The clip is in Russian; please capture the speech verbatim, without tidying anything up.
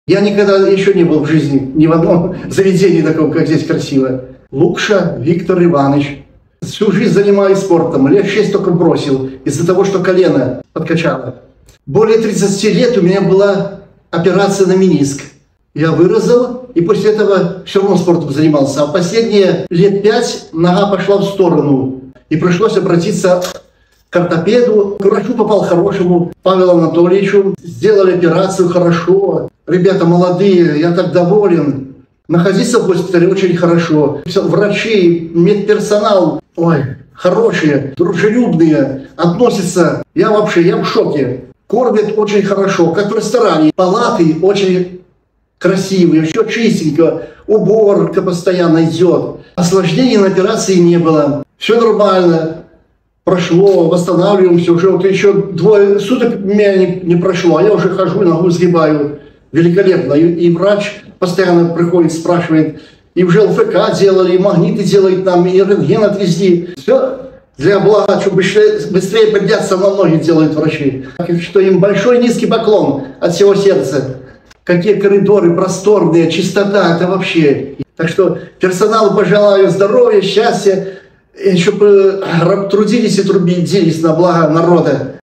Я никогда еще не был в жизни ни в одном заведении таком, как здесь красиво. Лукша Виктор Иванович. Всю жизнь занимаюсь спортом. Лет шесть только бросил из-за того, что колено подкачало. Более тридцати лет у меня была операция на мениск. Я вырезал и после этого все равно спортом занимался. А последние лет пять нога пошла в сторону. И пришлось обратиться к ортопеду. К врачу попал хорошему, Павелу Анатольевичу. Сделали операцию хорошо. Ребята молодые, я так доволен. Находиться в госпитале очень хорошо. Врачи, медперсонал, ой, хорошие, дружелюбные, относятся. Я вообще, я в шоке. Кормят очень хорошо, как в ресторане. Палаты очень красивые, все чистенько. Уборка постоянно идет. Осложнений на операции не было. Все нормально. Прошло, восстанавливаемся. Уже вот еще двое суток меня не, не прошло, а я уже хожу, ногу сгибаю. Великолепно. И, и врач постоянно приходит, спрашивает. И уже ЛФК делали, и магниты делают нам, и рентген отвезли. Все для блага, чтобы быстрее, быстрее подняться на ноги, делают врачи. Что им большой низкий поклон от всего сердца. Какие коридоры просторные, чистота, это вообще. Так что персоналу пожелаю здоровья, счастья, чтобы трудились и трудились на благо народа.